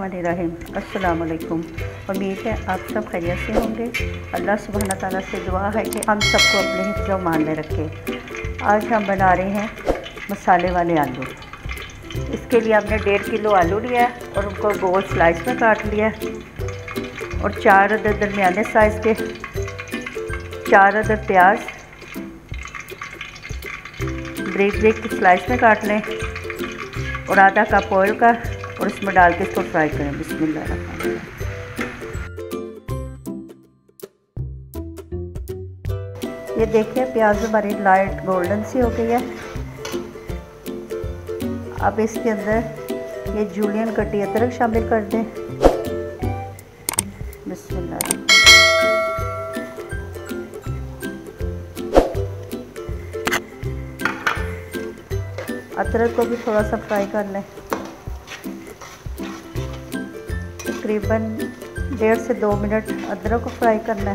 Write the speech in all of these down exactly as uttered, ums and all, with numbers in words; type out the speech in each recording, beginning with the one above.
बिस्मिल्लाहिर्रहमानिर्रहीम। अस्सलाम वालेकुम। उम्मीद है आप सब खैरियत से होंगे। अल्लाह सुब्हाना ताला से दुआ है कि हम सबको अपने हिफ्ज़ व मान में रखे। आज हम बना रहे हैं मसाले वाले आलू। इसके लिए हमने डेढ़ किलो आलू लिया है और उनको गोल स्लाइस में काट लिया है और चार अदद दरमियाने साइज़ के चार अदद प्याज ब्रिक ब्रिक स्लाइस में काट लें और आधा कप ऑयल का और इसमें डाल के इसको फ्राई करें। बिस्मिल्लाह रहमान रहीम। ये देखिए प्याज हमारी लाइट गोल्डन सी हो गई है। अब इसके अंदर ये जूलियन कटी अदरक शामिल कर दें। बिस्मिल्लाह। अदरक को भी थोड़ा सा फ्राई कर लें। तकरीबन डेढ़ से दो मिनट अदरक को फ्राई करना है।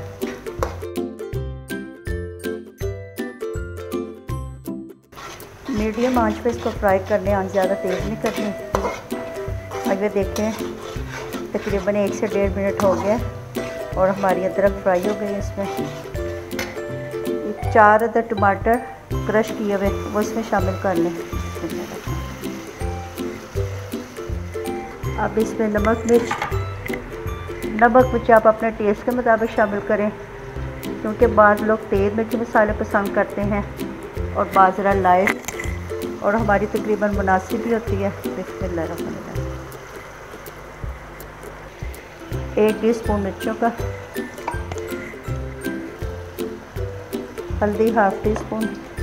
मीडियम आंच पे इसको फ्राई करने, आंच ज़्यादा तेज़ नहीं करनी। अगर देखें तकरीबन एक से डेढ़ मिनट हो गया और हमारी अदरक फ्राई हो गई है। इसमें चार अदर टमाटर क्रश किए हुए वो इसमें शामिल कर लें। अब इसमें नमक मिर्च नमक मिर्च आप अपने टेस्ट के मुताबिक शामिल करें, क्योंकि बाज़ लोग तेज़ मिर्ची मसाले पसंद करते हैं और बाज़ ज़रा लाइट, और हमारी तकरीबन मुनासिब भी होती है। बिस्मिल्लाहिर्रहमानिर्रहीम। एक टीस्पून मिर्चों का, हल्दी हाफ टी स्पून,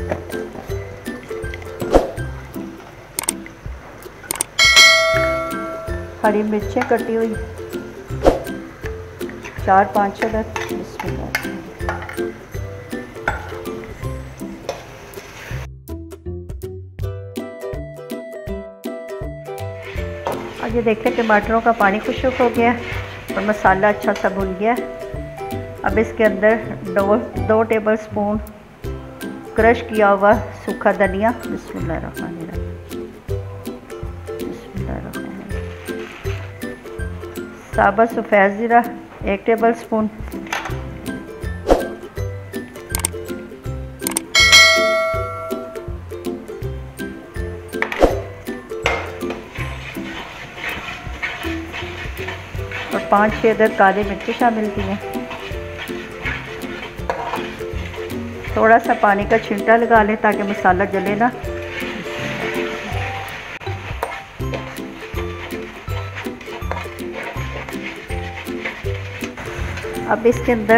हरी मिर्चें कटी हुई चार पाँच अदद। बिस्मिल्लाह। और ये देखें टमाटरों का पानी खुश्क हो गया और मसाला अच्छा सा भुन गया। अब इसके अंदर दो दो टेबल स्पून क्रश किया हुआ सूखा धनिया। बिस्मिल्लाहिर्रहमानिर्रहीम। साबुत सफ़ेद ज़ीरा एक टेबल स्पून, और पाँच छः अदद काली मिर्ची शामिल की हैं। थोड़ा सा पानी का छिंटा लगा लें ताकि मसाला जले ना। अब इसके अंदर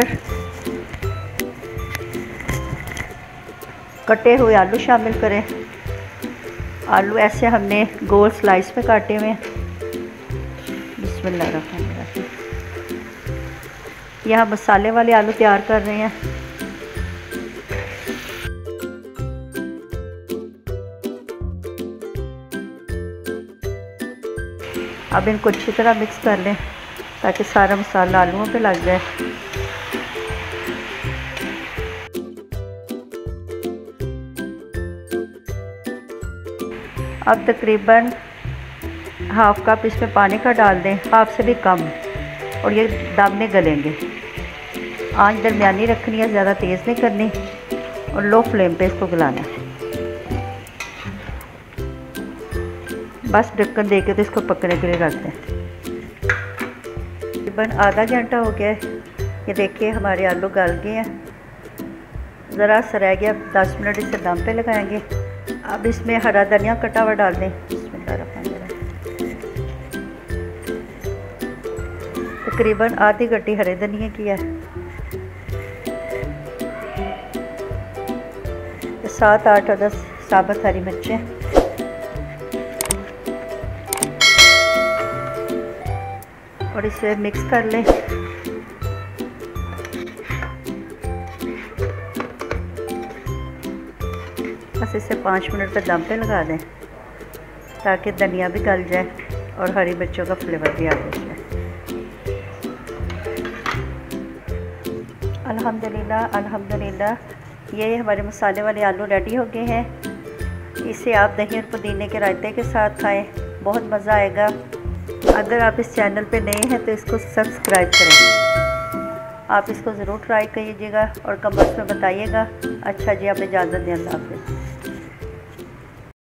कटे हुए आलू शामिल करें। आलू ऐसे हमने गोल स्लाइस में काटे हुए हैं। बिस्मिल्लाहिर्रहमानिर्रहीम। यहाँ मसाले वाले आलू तैयार कर रहे हैं। अब इनको अच्छी तरह मिक्स कर लें ताकि सारा मसाला आलूओं पे लग जाए। अब तकरीबन हाफ कप इसमें पानी का डाल दें, हाफ से भी कम, और ये दम में गलेंगे। आंच दरमियानी रखनी है, ज़्यादा तेज़ नहीं करनी, और लो फ्लेम पे इसको गलाना है। बस ढक्कन दे के तो इसको पकने के लिए रख दें। तकरीबन आधा घंटा हो गया है। ये देखिए हमारे आलू गल गए हैं, ज़रा सा रह गया। दस मिनट इसे दम पे लगाएंगे। अब इसमें हरा धनिया कटा हुआ डाल दें। बिस्मिल्लाहिर्रहमानिर्रहीम। तकरीबन आधी गड्डी हरे धनिया की है। सात आठ अदद साबुत हरी मिर्चें, और इसे मिक्स कर लें। बस इसे पाँच मिनट तक दम पे लगा दें ताकि धनिया भी गल जाए और हरी मिर्चों का फ्लेवर भी आ जाए। अल्हम्दुलिल्लाह अल्हम्दुलिल्लाह ये हमारे मसाले वाले आलू रेडी हो गए हैं। इसे आप दही और पुदीने के रायते के साथ खाएं, बहुत मज़ा आएगा। अगर आप इस चैनल पे नए हैं तो इसको सब्सक्राइब करें। आप इसको ज़रूर ट्राई कीजिएगा और कमेंट्स में बताइएगा। अच्छा जी, आप इजाज़त दें। अल्लाह हाफ़िज़।